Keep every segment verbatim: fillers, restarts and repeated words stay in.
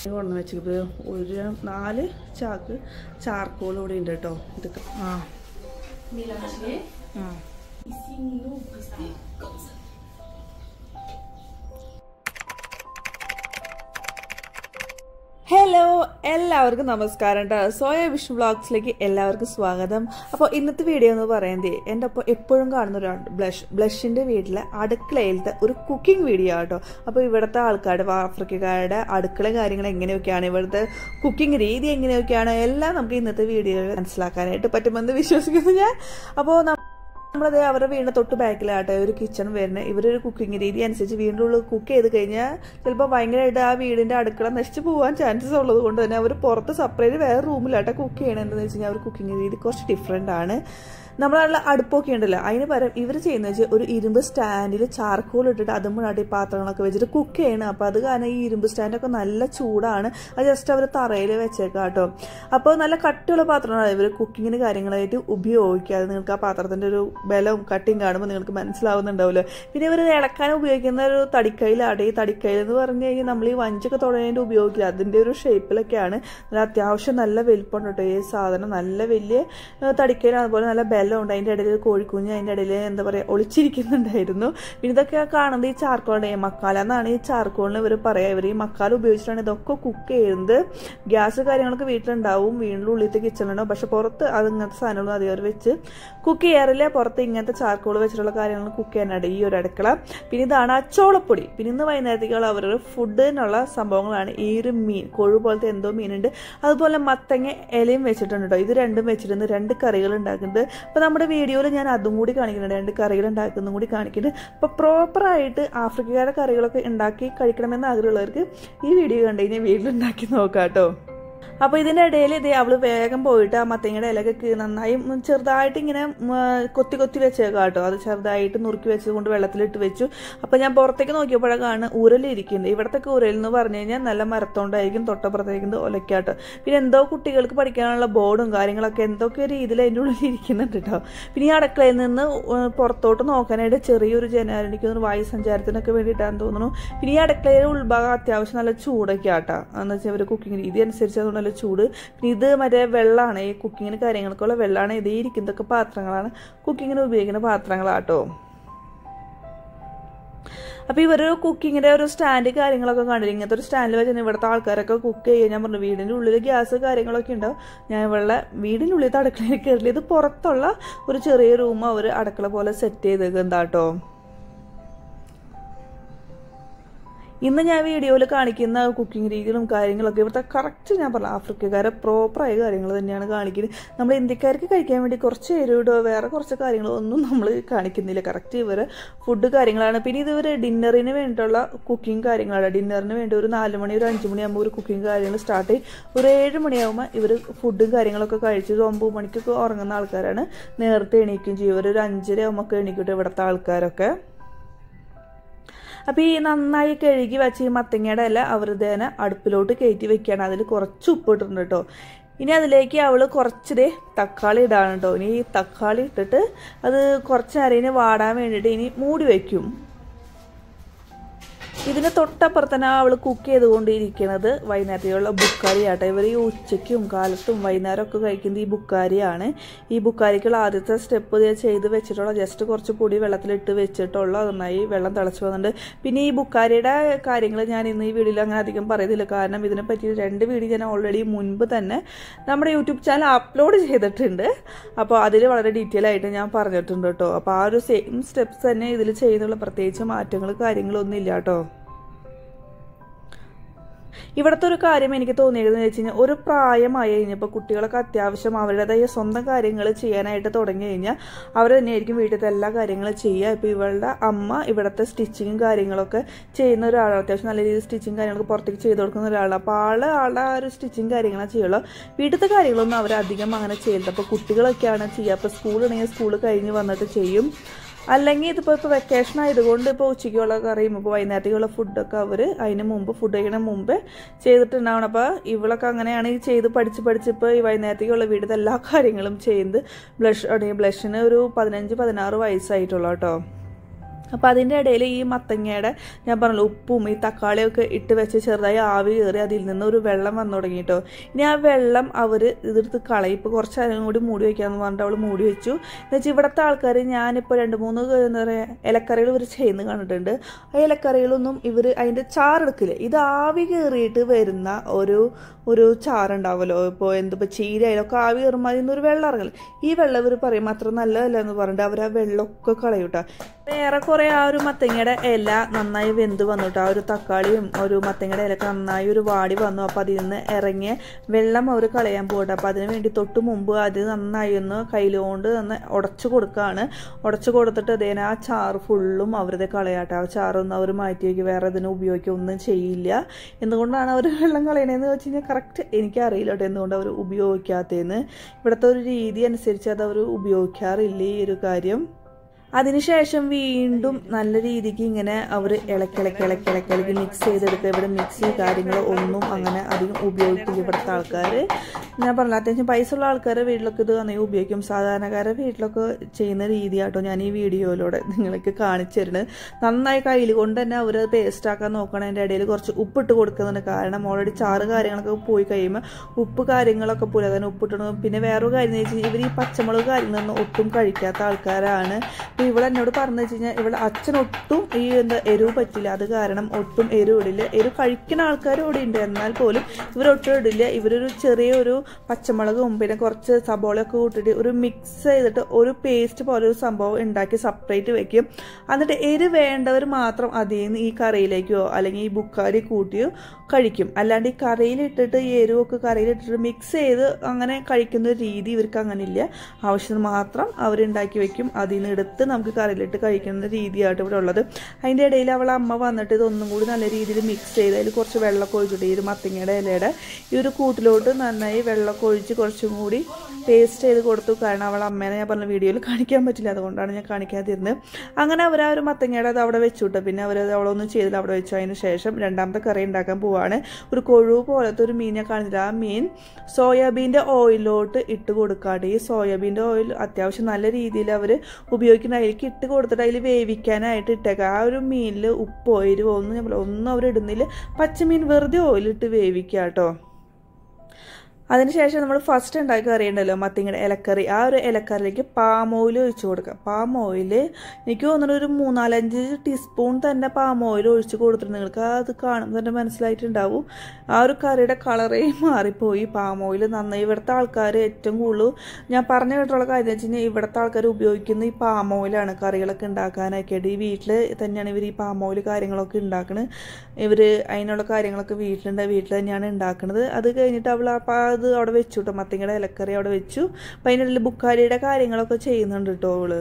കൊണ്ടു വെച്ചത് ഒരു നാല് ചാക്ക് ചാർക്കോൾ ഇവിടെ ഉണ്ട് കേട്ടോ. ഇതൊക്കെ ആ ഹലോ, എല്ലാവർക്കും നമസ്കാരം കേട്ടോ. സോയ വിഷ്ണു വ്ളോഗ്സിലേക്ക് എല്ലാവർക്കും സ്വാഗതം. അപ്പോൾ ഇന്നത്തെ വീഡിയോ എന്ന് പറയുന്നത് എൻ്റെ ഒപ്പം എപ്പോഴും കാണുന്ന ഒരു ബ്ലഷ് ബ്ലഷിൻ്റെ വീട്ടിലെ അടുക്കളയിലത്തെ ഒരു കുക്കിംഗ് വീഡിയോ ആട്ടോ. അപ്പോൾ ഇവിടുത്തെ ആൾക്കാരുടെ ആഫ്രിക്കക്കാരുടെ അടുക്കള കാര്യങ്ങൾ എങ്ങനെയൊക്കെയാണ്, ഇവിടുത്തെ കുക്കിംഗ് രീതി എങ്ങനെയൊക്കെയാണ്, എല്ലാം നമുക്ക് ഇന്നത്തെ വീഡിയോയിൽ മനസ്സിലാക്കാനായിട്ട് പറ്റുമെന്ന് വിശ്വസിക്കുന്നു ഞാൻ. അപ്പോൾ നമ്മളത് അവരുടെ വീടിൻ്റെ തൊട്ട് ബാക്കിലാട്ടെ ഒരു കിച്ചൺ വരുന്നത്. ഇവരൊരു കുക്കിംഗ് രീതി അനുസരിച്ച് വീടിൻ്റെ ഉള്ളിൽ കുക്ക് ചെയ്ത് കഴിഞ്ഞാൽ ചിലപ്പോൾ ഭയങ്കരമായിട്ട് ആ വീടിൻ്റെ അടുക്കള നശിച്ച് പോകാൻ ചാൻസസ് ഉള്ളത് കൊണ്ട് തന്നെ അവർ പുറത്ത് സെപ്പറേറ്റ് വേറെ റൂമിലാട്ടെ കുക്ക് ചെയ്യണം. എന്താണെന്ന് വെച്ച് കഴിഞ്ഞാൽ അവർ കുക്കിംഗ് രീതി കുറച്ച് ഡിഫറെൻ്റ് ആണ്. നമ്മളെ അടുപ്പൊക്കെ ഉണ്ടല്ലോ, അതിന് പകരം ഇവർ ചെയ്യുന്നത് വെച്ചാൽ ഒരു ഇരുമ്പ് സ്റ്റാൻഡിൽ ചാർക്കോൾ ഇട്ടിട്ട് അതുമ്പോഴാട്ടി പാത്രങ്ങളൊക്കെ വെച്ചിട്ട് കുക്ക് ചെയ്യണം. അപ്പോൾ അത് കാരണം ഈ ഇരുമ്പ് സ്റ്റാൻഡൊക്കെ നല്ല ചൂടാണ്. അത് ജസ്റ്റ് അവർ തറയിൽ വെച്ചേക്കാം കേട്ടോ. അപ്പോൾ നല്ല കട്ടിയുള്ള പാത്രങ്ങളാണ് ഇവർ കുക്കിങ്ങിന് കാര്യങ്ങളായിട്ട് ഉപയോഗിക്കാതെ. നിങ്ങൾക്ക് ആ പാത്രത്തിൻ്റെ ഒരു ബലവും കട്ടിയും കാണുമ്പോൾ നിങ്ങൾക്ക് മനസ്സിലാവുന്നുണ്ടാവുമല്ലോ. പിന്നെ ഇവർ ഇളക്കാൻ ഉപയോഗിക്കുന്ന ഒരു തടിക്കയിലാണ്. ഈ തടിക്കയിൽ എന്ന് പറഞ്ഞു കഴിഞ്ഞാൽ നമ്മൾ ഈ വഞ്ചൊക്കെ തുടങ്ങേണ്ടി ഉപയോഗിക്കില്ല, അതിൻ്റെ ഒരു ഷേപ്പിലൊക്കെയാണ്. നല്ല അത്യാവശ്യം നല്ല വലിപ്പമുണ്ട് കേട്ടോ ഈ സാധനം. നല്ല വലിയ തടിക്കയിലാണ്, അതുപോലെ നല്ല ബലമുണ്ട്. അതിൻ്റെ ഇടയിൽ കോഴിക്കുഞ്ഞ് അതിൻ്റെ ഇടയിൽ എന്താ പറയുക ഒളിച്ചിരിക്കുന്നുണ്ടായിരുന്നു. പിന്നെ ഇതൊക്കെ കാണുന്നത് ഈ ചാർക്കോളിൻ്റെ മക്കാല എന്നാണ് ഈ ചാർക്കോളിന് ഇവർ പറയുക. ഇവർ ഈ മക്കാല ഉപയോഗിച്ചിട്ടാണ് ഇതൊക്കെ കുക്ക് ചെയ്യുന്നത്. ഗ്യാസ് കാര്യങ്ങളൊക്കെ വീട്ടിലുണ്ടാവും, വീടിൻ്റെ ഉള്ളിലത്തെ കിച്ചണിലുണ്ടാവും. പക്ഷെ പുറത്ത് അത് ഇങ്ങനത്തെ സാധനങ്ങളൊന്നും അധികം അവർ വെച്ച് കുക്ക് ചെയ്യാറില്ല. പുറത്ത് ഇങ്ങനത്തെ ചാർക്കോൾ വെച്ചിട്ടുള്ള കാര്യങ്ങൾ കുക്ക് ചെയ്യാനായിട്ട് ഈ ഒരു അടുക്കള. പിന്നെ ഇതാണ് അച്ചോളപ്പൊടി. പിന്നെ ഇന്ന് വൈകുന്നേരത്തേക്കുള്ള അവരുടെ ഫുഡിനുള്ള സംഭവങ്ങളാണ്. ഈ ഒരു മീൻ, കൊഴു പോലത്തെ എന്തോ മീനുണ്ട്, അതുപോലെ മത്തങ്ങ ഇലയും വെച്ചിട്ടുണ്ട് കേട്ടോ. ഇത് രണ്ടും വെച്ചിട്ടുണ്ട് രണ്ട് കറികൾ ഉണ്ടാക്കുന്നുണ്ട്. അപ്പോൾ നമ്മുടെ വീഡിയോയിൽ ഞാൻ അതും കൂടി കാണിക്കുന്നുണ്ട്, രണ്ട് കറികൾ ഉണ്ടാക്കുന്നതും കൂടി കാണിക്കുന്നുണ്ട്. അപ്പോൾ പ്രോപ്പറായിട്ട് ആഫ്രിക്കയുടെ കറികളൊക്കെ ഉണ്ടാക്കി കഴിക്കണമെന്ന് ആഗ്രഹമുള്ളവർക്ക് ഈ വീഡിയോ കണ്ടു കഴിഞ്ഞാൽ വീട്ടിലുണ്ടാക്കി നോക്കാം കേട്ടോ. അപ്പോൾ ഇതിൻ്റെ ഇടയിൽ ഇത് അവൾ വേഗം പോയിട്ട് ആ മത്തങ്ങയുടെ ഇലക്കൊക്കെ നന്നായി ചെറുതായിട്ട് ഇങ്ങനെ കൊത്തി കൊത്തി വെച്ചേക്കാം കേട്ടോ. അത് ചെറുതായിട്ട് നുറുക്കി വെച്ചത് കൊണ്ട് വെള്ളത്തിലിട്ട് വെച്ചു. അപ്പോൾ ഞാൻ പുറത്തേക്ക് നോക്കിയപ്പോഴാണ് ഊരലിരിക്കുന്നത്. ഇവിടത്തെ ഊരൽ എന്ന് പറഞ്ഞു കഴിഞ്ഞാൽ നല്ല മരത്തോണ്ടായിരിക്കും, തൊട്ടപ്പുറത്തേക്കും ഒലക്കാട്ടോ. പിന്നെ എന്തോ കുട്ടികൾക്ക് പഠിക്കാനുള്ള ബോർഡും കാര്യങ്ങളൊക്കെ എന്തൊക്കെ രീതിയിൽ അതിൻ്റെ ഉള്ളിൽ ഇരിക്കുന്നുണ്ട് കേട്ടോ. പിന്നെ ഈ അടുക്കളയിൽ നിന്ന് പുറത്തോട്ട് നോക്കാനായിട്ട് ചെറിയൊരു ജനാല, എനിക്ക് തോന്നുന്നു വായു സഞ്ചാരത്തിനൊക്കെ വേണ്ടിയിട്ടാണെന്ന് തോന്നുന്നു. പിന്നെ ഈ അടുക്കളയുടെ ഉൾഭാഗം അത്യാവശ്യം നല്ല ചൂടൊക്കെ ആട്ടാ, എന്ന് വെച്ചാൽ അവർ കുക്കിംഗ് രീതി അനുസരിച്ച് അതുകൊണ്ട് നല്ല ചൂട്. പിന്നെ ഇത് മറ്റേ വെള്ളമാണ്, ഈ കുക്കിങ്ങിന് കാര്യങ്ങൾക്കുള്ള വെള്ളമാണ്. ഇതേ ഇരിക്കുന്നതൊക്കെ പാത്രങ്ങളാണ്, കുക്കിങ്ങിന് ഉപയോഗിക്കുന്ന പാത്രങ്ങളാട്ടോ. അപ്പോൾ ഇവരൊരു കുക്കിങ്ങിൻ്റെ ഒരു സ്റ്റാൻഡ് കാര്യങ്ങളൊക്കെ കണ്ടില്ല. ഇങ്ങനത്തെ ഒരു സ്റ്റാൻഡിൽ വെച്ചാൽ ഇവിടുത്തെ ആൾക്കാരൊക്കെ കുക്ക് ചെയ്യുക. ഞാൻ പറഞ്ഞു വീടിൻ്റെ ഉള്ളിൽ ഗ്യാസ് കാര്യങ്ങളൊക്കെ ഉണ്ടാവും. ഞാൻ ഇവളുടെ വീടിൻ്റെ ഉള്ളിലത്തെ അടുക്കളയിൽ കയറില്ല. ഇത് പുറത്തുള്ള ഒരു ചെറിയ റൂം അവർ അടുക്കള പോലെ സെറ്റ് ചെയ്തേക്കുക എന്താട്ടോ. ഇന്ന് ഞാൻ വീഡിയോയിൽ കാണിക്കുന്ന കുക്കിംഗ് രീതികളും കാര്യങ്ങളൊക്കെ ഇവിടുത്തെ കറക്റ്റ് ഞാൻ പറഞ്ഞു ആഫ്രിക്കക്കാരെ പ്രോപ്പറായ കാര്യങ്ങൾ തന്നെയാണ് കാണിക്കുന്നത്. നമ്മൾ ഇന്ത്യക്കാർക്ക് കഴിക്കാൻ വേണ്ടി കുറച്ച് എരിവിടോ വേറെ കുറച്ച് കാര്യങ്ങളോ ഒന്നും നമ്മൾ കാണിക്കുന്നില്ല. കറക്റ്റ് ഇവർ ഫുഡ് കാര്യങ്ങളാണ്. പിന്നെ ഇത് ഇവർ ഡിന്നറിന് വേണ്ടിയിട്ടുള്ള കുക്കിംഗ് കാര്യങ്ങളാണ്. ഡിന്നറിന് വേണ്ടി ഒരു നാല് മണി ഒരു അഞ്ച് മണിയാകുമ്പോൾ ഒരു കുക്കിംഗ് കാര്യങ്ങൾ സ്റ്റാർട്ട് ചെയ്യും. ഒരു ഏഴ് മണിയാകുമ്പോൾ ഇവർ ഫുഡും കാര്യങ്ങളൊക്കെ കഴിച്ച് ഒരു ഒമ്പത് മണിക്കൊക്കെ ഉറങ്ങുന്ന ആൾക്കാരാണ്. നേരത്തെ എണീക്കും ചെയ്യും. ഇവർ ഒരു അഞ്ചര ആകുമ്പോൾ എണീക്കട്ടെ ഇവിടുത്തെ ആൾക്കാരൊക്കെ. അപ്പോൾ ഈ നന്നായി കഴുകി വെച്ച് ഈ മത്തങ്ങയുടെ ഇല അവർ ഇതേനെ അടുപ്പിലോട്ട് കയറ്റി വെക്കുകയാണ്. അതിൽ കുറച്ച് ഉപ്പ് ഇട്ടിട്ടുണ്ട് കേട്ടോ. ഇനി അതിലേക്ക് അവൾ കുറച്ച് തക്കാളി ഇടാണ് കേട്ടോ. ഇനി ഈ തക്കാളി ഇട്ടിട്ട് അത് കുറച്ച് നേരം വാടാൻ വേണ്ടിയിട്ട് ഇനി മൂടി വയ്ക്കും. ഇതിന് തൊട്ടപ്പുറത്ത് തന്നെ അവൾ കുക്ക് ചെയ്തുകൊണ്ടിരിക്കുന്നത് വൈകുന്നേരത്തേക്കുള്ള ബുക്കാരി ആട്ടെ. ഇവർ ഈ ഉച്ചയ്ക്കും കാലത്തും വൈകുന്നേരം ഒക്കെ കഴിക്കുന്നത് ഈ ബുക്കാരിയാണ്. ഈ ബുക്കാരിക്കുള്ള ആദ്യത്തെ സ്റ്റെപ്പ് ചെയ്ത് വെച്ചിട്ടുള്ള ജസ്റ്റ് കുറച്ച് പൊടി വെള്ളത്തിലിട്ട് വെച്ചിട്ടുള്ള നന്നായി വെള്ളം തിളച്ച് വന്നിട്ടുണ്ട്. പിന്നെ ഈ ബുക്കാരിയുടെ കാര്യങ്ങൾ ഞാൻ ഇന്ന് ഈ വീഡിയോയിൽ അങ്ങനെ അധികം പറയുന്നില്ല, കാരണം ഇതിനെപ്പറ്റി രണ്ട് വീഡിയോ ഞാൻ ഓൾറെഡി മുൻപ് തന്നെ നമ്മുടെ യൂട്യൂബ് ചാനൽ അപ്ലോഡ് ചെയ്തിട്ടുണ്ട്. അപ്പോൾ അതിൽ വളരെ ഡീറ്റെയിൽ ആയിട്ട് ഞാൻ പറഞ്ഞിട്ടുണ്ട് കേട്ടോ. അപ്പോൾ ആ ഒരു സെയിം സ്റ്റെപ്സ് തന്നെ ഇതിൽ ചെയ്യുന്നുള്ള പ്രത്യേകിച്ച് മാറ്റങ്ങൾ കാര്യങ്ങളൊന്നും ഇല്ല കേട്ടോ. ഇവിടുത്തെ ഒരു കാര്യം എനിക്ക് തോന്നിയതെന്ന് വെച്ച് കഴിഞ്ഞാൽ ഒരു പ്രായമായി കഴിഞ്ഞപ്പോൾ കുട്ടികളൊക്കെ അത്യാവശ്യം അവരുടേതായ സ്വന്തം കാര്യങ്ങൾ ചെയ്യാനായിട്ട് തുടങ്ങി കഴിഞ്ഞാൽ അവർ തന്നെയായിരിക്കും വീട്ടിലത്തെ എല്ലാ കാര്യങ്ങളും ചെയ്യുക. ഇപ്പോൾ ഇവളുടെ അമ്മ ഇവിടുത്തെ സ്റ്റിച്ചിങ്ങും കാര്യങ്ങളൊക്കെ ചെയ്യുന്ന ഒരാളാണ്. അത്യാവശ്യം നല്ല രീതിയിൽ സ്റ്റിച്ചിങ് കാര്യങ്ങളൊക്കെ പുറത്തേക്ക് ചെയ്ത് കൊടുക്കുന്ന ഒരാളാണ്. അപ്പോൾ ആൾ ആളുടെ ആ ഒരു സ്റ്റിച്ചിങ് കാര്യങ്ങളെ ചെയ്യുള്ളൂ. വീട്ടിലത്തെ കാര്യങ്ങളൊന്നും അവരധികം അങ്ങനെ ചെയ്യില്ല. അപ്പോൾ കുട്ടികളൊക്കെയാണ് ചെയ്യുക. അപ്പോൾ സ്കൂളുണ്ടെങ്കിൽ സ്കൂൾ കഴിഞ്ഞ് വന്നിട്ട് ചെയ്യും. അല്ലെങ്കിൽ ഇതിപ്പോൾ ഇപ്പോൾ വെക്കേഷൻ ആയതുകൊണ്ട് ഇപ്പോൾ ഉച്ചയ്ക്കുള്ള കറിയും ഇപ്പോൾ വൈകുന്നേരത്തേക്കുള്ള ഫുഡൊക്കെ അവർ അതിന് മുമ്പ് ഫുഡ് കഴിക്കണ മുമ്പേ ചെയ്തിട്ടുണ്ടാവണം. അപ്പോൾ ഇവളൊക്കെ അങ്ങനെയാണ് ഈ ചെയ്ത് പഠിച്ച് പഠിച്ചിപ്പോൾ ഈ വൈകുന്നേരത്തേക്കുള്ള വീട്ടിലത്തെ എല്ലാ കാര്യങ്ങളും ചെയ്യുന്നത്. ബ്ലഷ് ബ്ലഷിന് ഒരു പതിനഞ്ച് പതിനാറ് വയസ്സായിട്ടുള്ള കേട്ടോ. അപ്പോൾ അതിൻ്റെ ഇടയിൽ ഈ മത്തങ്ങയുടെ ഞാൻ പറഞ്ഞല്ലോ ഉപ്പും ഈ തക്കാളിയൊക്കെ ഇട്ട് വെച്ച് ചെറുതായി ആവി കയറി അതിൽ നിന്ന് ഒരു വെള്ളം വന്നു തുടങ്ങി കേട്ടോ. ഇനി ആ വെള്ളം അവർ ഇതെടുത്ത് കളയും. ഇപ്പോൾ കുറച്ച് നേരം കൂടി മൂടി വയ്ക്കാമെന്ന് പറഞ്ഞിട്ട് അവൾ മൂടി വെച്ചു. എന്ന് വെച്ചാൽ ഇവിടുത്തെ ആൾക്കാർ ഞാനിപ്പോൾ രണ്ട് മൂന്ന് എന്താ പറയുക ഇലക്കറികൾ ഇവർ ചെയ്യുന്നത് കണ്ടിട്ടുണ്ട്. ആ ഇലക്കറികളൊന്നും ഇവർ അതിൻ്റെ ചാറെടുക്കില്ല. ഇത് ആവി കയറിയിട്ട് വരുന്ന ഒരു ഒരു ചാറുണ്ടാവുമല്ലോ. ഇപ്പോൾ എന്തിപ്പോൾ ചീരയിലൊക്കെ ആവി കയറുമ്പോൾ അതിൽ നിന്നൊരു വെള്ളം ഇറങ്ങില്ല. ഈ വെള്ളം ഇവർ പറയും അത്ര നല്ലതല്ല എന്ന് പറഞ്ഞിട്ട് അവർ ആ വെള്ളമൊക്കെ കളയൂട്ടാ. വേറെ കുറേ ആ ഒരു മത്തങ്ങയുടെ ഇല നന്നായി വെന്ത് വന്നിട്ട് ആ ഒരു തക്കാളിയും ഒരു മത്തങ്ങയുടെ ഇലക്ക് നന്നായി ഒരു വാടി വന്നു. അപ്പോൾ അതിൽ നിന്ന് ഇറങ്ങിയ വെള്ളം അവർ കളയാൻ പോകട്ടെ. അപ്പോൾ അതിന് വേണ്ടി തൊട്ട് മുമ്പ് അത് നന്നായി ഒന്ന് കയ്യിലുകൊണ്ട് നന്ന് ഉടച്ചു കൊടുക്കുകയാണ്. ഉടച്ചു കൊടുത്തിട്ട് അതേനെ ആ ചാറ് ഫുള്ളും അവരത് കളയാട്ടെ. ആ ചാറൊന്നും അവർ മാറ്റി വയ്ക്കുക, വേറെ ഇതിന് ഉപയോഗിക്കുക ഒന്നും ചെയ്യില്ല. എന്തുകൊണ്ടാണ് അവർ വെള്ളം കളയണതെന്ന് വെച്ച് കഴിഞ്ഞാൽ കറക്റ്റ് എനിക്കറിയില്ല കേട്ടോ എന്തുകൊണ്ട് അവർ ഉപയോഗിക്കാത്തതെന്ന്. ഇവിടുത്തെ ഒരു രീതി അനുസരിച്ച് അത് അവർ ഉപയോഗിക്കാറില്ല ഈ ഒരു കാര്യം. അതിനുശേഷം വീണ്ടും നല്ല രീതിക്ക് ഇങ്ങനെ അവർ ഇളക്കിളക്കി ഇളക്കിളക്കിളക്കി മിക്സ് ചെയ്തെടുക്കുക. ഇവിടെ മിക്സി കാര്യങ്ങളോ ഒന്നും അങ്ങനെ അധികം ഉപയോഗിക്കില്ല ഇവിടുത്തെ ആൾക്കാർ. ഞാൻ പറഞ്ഞ അത്യാവശ്യം പൈസ ഉള്ള ആൾക്കാരുടെ വീട്ടിലൊക്കെ ഇത് നന്നായി ഉപയോഗിക്കും. സാധാരണക്കാരുടെ വീട്ടിലൊക്കെ ചെയ്യുന്ന രീതിയാട്ടോ ഞാൻ ഈ വീഡിയോയിലൂടെ നിങ്ങൾക്ക് കാണിച്ചു തരുന്നത്. നന്നായി കയ്യിൽ കൊണ്ട് തന്നെ അവർ പേസ്റ്റാക്കാൻ നോക്കണം. അതിൻ്റെ ഇടയിൽ കുറച്ച് ഉപ്പിട്ട് കൊടുക്കുന്നുണ്ട്. കാരണം ഓൾറെഡി ചാറ് കാര്യങ്ങളൊക്കെ പോയി കഴിയുമ്പോൾ ഉപ്പ് കാര്യങ്ങളൊക്കെ പോലെ തന്നെ ഉപ്പിട്ടണം. പിന്നെ വേറൊരു കാര്യം എന്ന് വെച്ച് കഴിഞ്ഞാൽ ഇവർ ഈ പച്ചമുളക് കാര്യങ്ങളൊന്നും ഒട്ടും കഴിക്കാത്ത ആൾക്കാരാണ്. ഇവൾ എന്നോട് പറഞ്ഞു വെച്ച് കഴിഞ്ഞാൽ ഇവൾ അച്ഛനൊട്ടും ഈ എന്താ എരിവ് പറ്റില്ല. അത് കാരണം ഒട്ടും എരിവ് ഇടില്ല. എരിവ് കഴിക്കുന്ന ആൾക്കാർ ഇവിടെ ഉണ്ട്, എന്നാൽ പോലും ഇവരൊട്ടും ഇടില്ല. ഇവരൊരു ചെറിയൊരു പച്ചമുളകും പിന്നെ കുറച്ച് സബോളയൊക്കെ കൂട്ടിയിട്ട് ഒരു മിക്സ് ചെയ്തിട്ട് ഒരു പേസ്റ്റ് പോലെ ഒരു സംഭവം ഉണ്ടാക്കി സെപ്പറേറ്റ് വെക്കും. എന്നിട്ട് എരിവ് വേണ്ടവർ മാത്രം അതിൽ നിന്ന് ഈ കറിയിലേക്കോ അല്ലെങ്കിൽ ഈ ബുക്കാരി കൂട്ടിയോ കഴിക്കും. അല്ലാണ്ട് ഈ കറിയിലിട്ടിട്ട് ഈ എരിവൊക്കെ കറിയിലിട്ടിട്ട് മിക്സ് ചെയ്ത് അങ്ങനെ കഴിക്കുന്ന രീതി ഇവർക്ക് അങ്ങനെ ഇല്ല. ആവശ്യത്തിന് മാത്രം അവരുണ്ടാക്കി വെക്കും. അതിൽ നിന്ന് എടുത്ത് നമുക്ക് കറിയിലിട്ട് കഴിക്കുന്ന രീതിയായിട്ട് ഇവിടെ ഉള്ളത്. അതിൻ്റെ ഇടയിൽ അവളെ അമ്മ വന്നിട്ട് ഇതൊന്നും കൂടി നല്ല രീതിയിൽ മിക്സ് ചെയ്ത് അതിൽ കുറച്ച് വെള്ളമൊക്കെ ഒഴിച്ചിട്ട് ഈ ഒരു മത്തങ്ങയുടെ ഇലയുടെ ഈ ഒരു കൂട്ടിലോട്ട് നന്നായി വെള്ളമൊക്കെ ഒഴിച്ച് കുറച്ചും കൂടി പേസ്റ്റ് ചെയ്ത് കൊടുത്തു. കാരണം അവളെ അമ്മേനെ ഞാൻ പറഞ്ഞ വീഡിയോയിൽ കാണിക്കാൻ പറ്റില്ല, അതുകൊണ്ടാണ് ഞാൻ കാണിക്കാതിരുന്നത്. അങ്ങനെ അവർ ആ ഒരു മത്തങ്ങയുടെ അത് അവിടെ വെച്ചു വിട്ടു. പിന്നെ അവരത് അവളൊന്നും ചെയ്തില്ല, അവിടെ വെച്ചു. അതിന് ശേഷം രണ്ടാമത്തെ കറി ഉണ്ടാക്കാൻ പോവാണ്. ഒരു കൊഴുവ് പോലത്തെ ഒരു മീൻ ഞാൻ കാണിച്ചില്ല. ആ മീൻ സോയാബീൻ്റെ ഓയിലോട്ട് ഇട്ട് കൊടുക്കാണ്ട് ഈ സോയാബീൻ്റെ ഓയിൽ അത്യാവശ്യം നല്ല രീതിയിൽ അവർ ഉപയോഗിക്കുന്ന അതിലേക്ക് ഇട്ട് കൊടുത്തിട്ട് അതിൽ വേവിക്കാനായിട്ട് ഇട്ടേക്കുക. ആ ഒരു മീനിൽ ഉപ്പോ എരിവോ ഒന്നും ഞാൻ ഒന്നും അവർ ഇടുന്നില്ല. പച്ചമീൻ വെറുതെ ഓയിലിട്ട് വേവിക്കുക കേട്ടോ. അതിനുശേഷം നമ്മൾ ഫസ്റ്റ് ഉണ്ടാക്കി അറിയണ്ടല്ലോ മത്തങ്ങയുടെ ഇലക്കറി. ആ ഒരു ഇലക്കറിയിലേക്ക് പാം ഓയിൽ ഒഴിച്ചു കൊടുക്കാം. പാം ഓയിൽ എനിക്ക് തോന്നുന്നു ഒരു മൂന്നാലഞ്ച് ടീസ്പൂൺ തന്നെ പാം ഓയിൽ ഒഴിച്ച് കൊടുത്തിട്ട് നിങ്ങൾക്ക് അത് കാണുമ്പോൾ തന്നെ മനസ്സിലായിട്ടുണ്ടാവും. ആ ഒരു കറിയുടെ കളറേ മാറിപ്പോയി. പാം ഓയിൽ നന്നായി ഇവിടുത്തെ ആൾക്കാർ ഏറ്റവും കൂടുതൽ ഞാൻ പറഞ്ഞു കേട്ടുള്ള കാര്യം എന്ന് വെച്ച് കഴിഞ്ഞാൽ ഇവിടുത്തെ ആൾക്കാർ ഉപയോഗിക്കുന്ന ഈ പാം ഓയിലാണ് കറികളൊക്കെ ഉണ്ടാക്കാനൊക്കെ ആയിട്ട്. ഈ വീട്ടിൽ തന്നെയാണ് ഇവർ ഈ പാം ഓയിൽ കാര്യങ്ങളൊക്കെ ഉണ്ടാക്കുന്നത്. ഇവർ അതിനുള്ള കാര്യങ്ങളൊക്കെ വീട്ടിലുണ്ട്, വീട്ടിൽ തന്നെയാണ് ഉണ്ടാക്കുന്നത്. അത് കഴിഞ്ഞിട്ട് അവൾ അത് അവിടെ വെച്ചു കേട്ടോ, മത്തങ്ങയുടെ ഇലക്കറി അവിടെ വെച്ചു. അപ്പം അതിനിടയിൽ ബുക്കാരിയുടെ കാര്യങ്ങളൊക്കെ ചെയ്യുന്നുണ്ട് കേട്ടോ അവള്.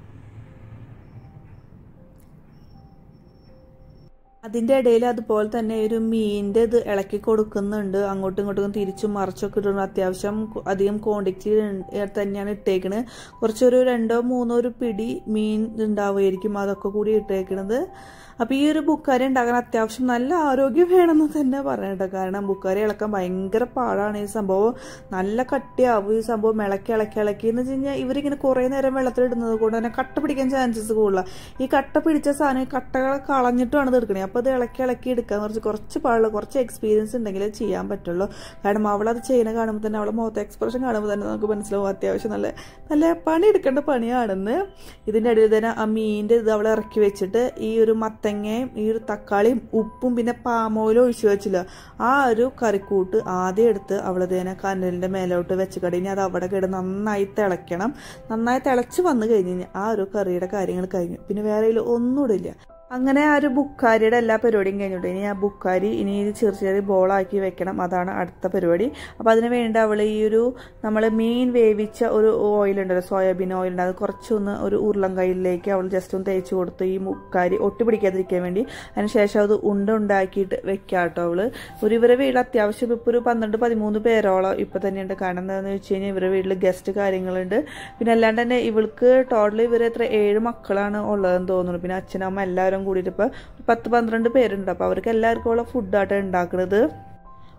അതിൻ്റെ ഇടയിൽ അതുപോലെ തന്നെ ഒരു മീനിൻ്റെ ഇത് ഇളക്കി കൊടുക്കുന്നുണ്ട്. അങ്ങോട്ടും ഇങ്ങോട്ടും തിരിച്ചും മറിച്ചൊക്കെ ഇടുന്നു. അത്യാവശ്യം അധികം ക്വാണ്ടിറ്റി തന്നെയാണ് ഇട്ടേക്കണത്. കുറച്ചൊരു രണ്ടോ മൂന്നോ ഒരു പിടി മീൻ ഉണ്ടാവുമായിരിക്കും, അതൊക്കെ കൂടി ഇട്ടേക്കണത്. അപ്പോൾ ഈ ഒരു ബുക്കാരി ഉണ്ടാക്കാൻ അത്യാവശ്യം നല്ല ആരോഗ്യം വേണമെന്ന് തന്നെ പറയട്ടെ. കാരണം ബുക്കാരി ഇളക്കാൻ ഭയങ്കര പാടാണ്. ഈ സംഭവം നല്ല കട്ടിയാവും. ഈ സംഭവം ഇളക്കി ഇളക്കി ഇളക്കി എന്ന് വെച്ച് കഴിഞ്ഞാൽ ഇവരിങ്ങനെ കുറേ നേരം വെള്ളത്തിലിടുന്നത് കൊണ്ട് തന്നെ കട്ട പിടിക്കാൻ ചാൻസസ് കൂടുതലാണ്. ഈ കട്ട പിടിച്ച സാധനം കട്ടകൾ കളഞ്ഞിട്ടാണ് ഇത് എടുക്കണേ. അപ്പോൾ അത് ഇളക്കി ഇളക്കി എടുക്കാൻ കുറച്ച് കുറച്ച് പാടുള്ള കുറച്ച് എക്സ്പീരിയൻസ് ഉണ്ടെങ്കിലേ ചെയ്യാൻ പറ്റുള്ളൂ. കാരണം അവളത് ചെയ്യുന്ന കാണുമ്പോൾ തന്നെ അവളെ മുഖത്തെ എക്സ്പ്രഷൻ കാണുമ്പോൾ തന്നെ നമുക്ക് മനസ്സിലാവും അത്യാവശ്യം നല്ല നല്ല പണി എടുക്കേണ്ട പണിയാണെന്ന്. ഇതിൻ്റെ ഇടയിൽ തന്നെ ആ മീനിൻ്റെ ഇത് അവളെ ഇറക്കി വെച്ചിട്ട് ഈ ഒരു മത്തങ്ങയും ഈ ഒരു തക്കാളിയും ഉപ്പും പിന്നെ പാമോയിലും ഒഴിച്ചു വെച്ചില്ല ആ ഒരു കറിക്കൂട്ട് ആദ്യം എടുത്ത് അവളതേനെ കനലിൻ്റെ മേലോട്ട് വെച്ച് കഴിഞ്ഞ് അത് അവിടെ കിടന്ന് നന്നായി തിളയ്ക്കണം. നന്നായി തിളച്ച് വന്നു കഴിഞ്ഞ് കഴിഞ്ഞാൽ ആ ഒരു കറിയുടെ കാര്യങ്ങൾ കഴിഞ്ഞു. പിന്നെ വേറെ ഒന്നും ഇല്ല. അങ്ങനെ ആ ഒരു ബുക്കാരിയുടെ എല്ലാ പരിപാടിയും കഴിഞ്ഞിട്ട് ഇനി ആ ബുക്കാരി ഇനി ചെറിയ ചെറിയ ബോളാക്കി വെക്കണം. അതാണ് അടുത്ത പരിപാടി. അപ്പോൾ അതിന് വേണ്ടി അവൾ ഈ ഒരു നമ്മൾ മീൻ വേവിച്ച ഒരു ഓയിലുണ്ടല്ലോ, സോയാബീൻ ഓയിലുണ്ട്, അത് കുറച്ചൊന്ന് ഒരു ഉരുളൻ കയ്യിലേക്ക് അവൾ ജസ്റ്റ് ഒന്ന് തേച്ച് കൊടുത്ത് ഈ ബുക്കാരി ഒട്ടി പിടിക്കാതിരിക്കാൻ വേണ്ടി. അതിനുശേഷം അത് ഉണ്ട ഉണ്ടാക്കിയിട്ട് വെക്കാം കേട്ടോ. അവള് ഒരു ഇവരെ വീട്ടിൽ അത്യാവശ്യം ഇപ്പോൾ ഒരു പന്ത്രണ്ട് പതിമൂന്ന് പേരോളം ഇപ്പം തന്നെയുണ്ട്. കാരണം എന്താണെന്ന് വെച്ച് കഴിഞ്ഞാൽ ഇവരുടെ വീട്ടിൽ ഗസ്റ്റ് കാര്യങ്ങളുണ്ട്. പിന്നെ അല്ലാണ്ട് തന്നെ ഇവൾക്ക് ടോട്ടൽ ഇവർ എത്ര ഏഴ് മക്കളാണ് ഉള്ളതെന്ന് തോന്നുന്നു. പിന്നെ അച്ഛനമ്മ എല്ലാവരും കൂടിയിട്ട് ഇപ്പോൾ പത്ത് പന്ത്രണ്ട് പേരുണ്ട്. അപ്പോൾ അവർക്ക് എല്ലാവർക്കും ഉള്ള ഫുഡായിട്ട് ഉണ്ടാക്കുന്നത്.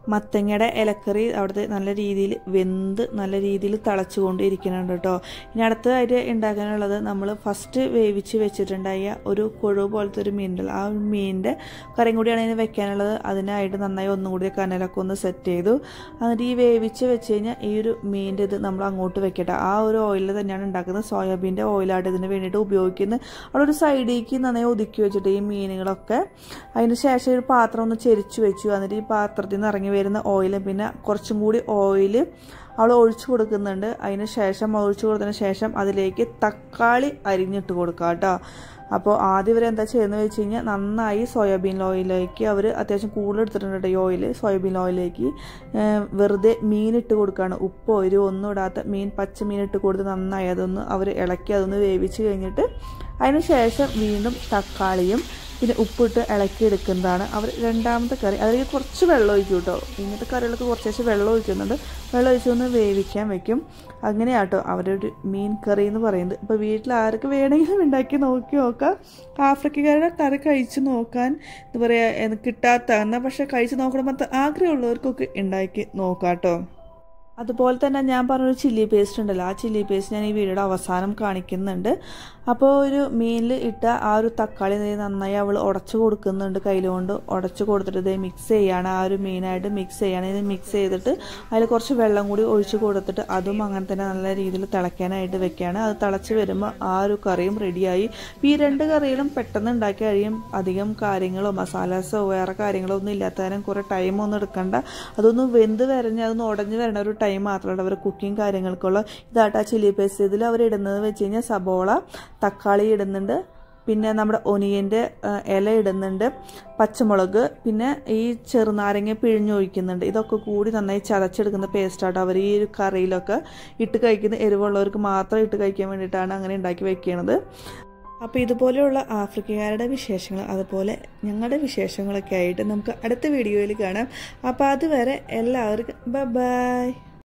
മത്തങ്ങയുടെ ഇലക്കറി അവിടുത്തെ നല്ല രീതിയിൽ വെന്ത് നല്ല രീതിയിൽ തിളച്ചുകൊണ്ടിരിക്കുന്നുണ്ട് കേട്ടോ. ഇനി അടുത്തതായിട്ട് ഉണ്ടാക്കാനുള്ളത് നമ്മൾ ഫസ്റ്റ് വേവിച്ച് വെച്ചിട്ടുണ്ടായ ഒരു കൊഴുവ് പോലത്തെ ഒരു മീനുണ്ടല്ലോ, ആ മീനിൻ്റെ കറിയും കൂടിയാണ് ഇതിന് വെക്കാനുള്ളത്. അതിനായിട്ട് നന്നായി ഒന്നും കൂടി കനലൊക്കെ ഒന്ന് സെറ്റ് ചെയ്തു. എന്നിട്ട് ഈ വേവിച്ച് വെച്ച് കഴിഞ്ഞാൽ ഈ ഒരു മീനിൻ്റെ ഇത് നമ്മൾ അങ്ങോട്ട് വെക്കട്ടെ. ആ ഒരു ഓയിൽ തന്നെയാണ് ഉണ്ടാക്കുന്നത്. സോയാബീൻ്റെ ഓയിലായിട്ട് ഇതിന് വേണ്ടിയിട്ട് ഉപയോഗിക്കുന്നത്. അവിടെ ഒരു സൈഡിലേക്ക് നന്നായി ഒതുക്കി വെച്ചിട്ട് ഈ മീനുകളൊക്കെ അതിന് ശേഷം ഒരു പാത്രം ഒന്ന് ചെരിച്ചു വെച്ചു. എന്നിട്ട് ഈ പാത്രത്തിൽ നിന്ന് ഇറങ്ങി വരുന്ന ഓയിൽ പിന്നെ കുറച്ചും കൂടി ഓയിൽ അവൾ ഒഴിച്ചു കൊടുക്കുന്നുണ്ട്. അതിന് ശേഷം ഒഴിച്ചു കൊടുത്തതിന് ശേഷം അതിലേക്ക് തക്കാളി അരിഞ്ഞിട്ട് കൊടുക്കുക കേട്ടോ. അപ്പോൾ ആദ്യം ഇവർ എന്താ ചെയ്യുന്നത് വെച്ച് കഴിഞ്ഞാൽ നന്നായി സോയാബീൻ ഓയിലേക്ക് അവർ അത്യാവശ്യം കൂടുതൽ എടുത്തിട്ടുണ്ട്. ഈ ഓയിൽ സോയാബീൻ ഓയിലേക്ക് വെറുതെ മീനിട്ട് കൊടുക്കുകയാണ്. ഉപ്പോ ഒരു ഒന്നും ഇടാത്ത മീൻ പച്ച മീൻ ഇട്ട് കൊടുത്ത് നന്നായി അതൊന്ന് അവർ ഇളക്കി അതൊന്ന് വേവിച്ച് കഴിഞ്ഞിട്ട് അതിന് ശേഷം വീണ്ടും തക്കാളിയും പിന്നെ ഉപ്പിട്ട് ഇളക്കി എടുക്കുന്നതാണ് അവർ രണ്ടാമത്തെ കറി. അതിലേക്ക് കുറച്ച് വെള്ളം ഒഴിക്കും കേട്ടോ. ഇങ്ങനത്തെ കറികൾക്ക് കുറച്ച് ശേഷം വെള്ളം ഒഴിക്കുന്നുണ്ട്. വെള്ളം ഒഴിച്ചൊന്ന് വേവിക്കാൻ വെക്കും. അങ്ങനെയാട്ടോ അവരൊരു മീൻ കറി എന്ന് പറയുന്നത്. ഇപ്പോൾ വീട്ടിൽ ആർക്ക് വേണമെങ്കിലും ഉണ്ടാക്കി നോക്കി നോക്കാം. ആഫ്രിക്കക്കാരുടെ കറി കഴിച്ച് നോക്കാൻ എന്താ പറയുക കിട്ടാത്ത എന്നാൽ പക്ഷേ കഴിച്ച് നോക്കണമെന്ന് ആഗ്രഹമുള്ളവർക്കൊക്കെ ഉണ്ടാക്കി നോക്കാം കേട്ടോ. അതുപോലെ തന്നെ ഞാൻ പറഞ്ഞൊരു ചില്ലി പേസ്റ്റ് ഉണ്ടല്ലോ, ആ ചില്ലി പേസ്റ്റ് ഞാൻ ഈ വീഡിയോയുടെ അവസാനം കാണിക്കുന്നുണ്ട്. അപ്പോൾ ഒരു മീനിൽ ഇട്ട ആ ഒരു തക്കാളി നന്നായി അവൾ ഉടച്ചു കൊടുക്കുന്നുണ്ട്. കയ്യിലുകൊണ്ട് ഉടച്ചു കൊടുത്തിട്ട് ഇത് മിക്സ് ചെയ്യാണ്. ആ ഒരു മീനായിട്ട് മിക്സ് ചെയ്യാണ്. ഇത് മിക്സ് ചെയ്തിട്ട് അതിൽ കുറച്ച് വെള്ളം കൂടി ഒഴിച്ച് കൊടുത്തിട്ട് അതും അങ്ങനെ തന്നെ നല്ല രീതിയിൽ തിളയ്ക്കാനായിട്ട് വെക്കുകയാണ്. അത് തിളച്ച് വരുമ്പോൾ ആ ഒരു കറിയും റെഡിയായി. ഈ രണ്ട് കറികളും പെട്ടെന്ന് ഉണ്ടാക്കി കഴിയും. അധികം കാര്യങ്ങളോ മസാലാസോ വേറെ കാര്യങ്ങളോ ഒന്നും ഇല്ലാത്തതിനും കുറേ ടൈമൊന്നും എടുക്കണ്ട. അതൊന്ന് വെന്ത് വരഞ്ഞ് അതൊന്ന് ഉടഞ്ഞ് വരണ ഒരു ടൈം മാത്രമല്ല അവർ കുക്കിംഗ് കാര്യങ്ങൾക്കുള്ള. ഇതായിട്ട് ആ ചില്ലി പേസ്റ്റ് ഇതിൽ അവർ ഇടുന്നത് വെച്ച് കഴിഞ്ഞാൽ സബോള, തക്കാളി ഇടുന്നുണ്ട്, പിന്നെ നമ്മുടെ ഒനിയൻ്റെ ഇല ഇടുന്നുണ്ട്, പച്ചമുളക്, പിന്നെ ഈ ചെറുനാരങ്ങ പിഴിഞ്ഞൊഴിക്കുന്നുണ്ട്. ഇതൊക്കെ കൂടി നന്നായി ചതച്ചെടുക്കുന്ന പേസ്റ്റായിട്ട് അവർ ഈ ഒരു കറിയിലൊക്കെ ഇട്ട് കഴിക്കുന്ന എരിവുള്ളവർക്ക് മാത്രം ഇട്ട് കഴിക്കാൻ വേണ്ടിയിട്ടാണ് അങ്ങനെ ഉണ്ടാക്കി വെക്കുന്നത്. അപ്പോൾ ഇതുപോലെയുള്ള ആഫ്രിക്കക്കാരുടെ വിശേഷങ്ങൾ അതുപോലെ ഞങ്ങളുടെ വിശേഷങ്ങളൊക്കെ ആയിട്ട് നമുക്ക് അടുത്ത വീഡിയോയിൽ കാണാം. അപ്പോൾ അതുവരെ എല്ലാവർക്കും ബൈ ബൈ.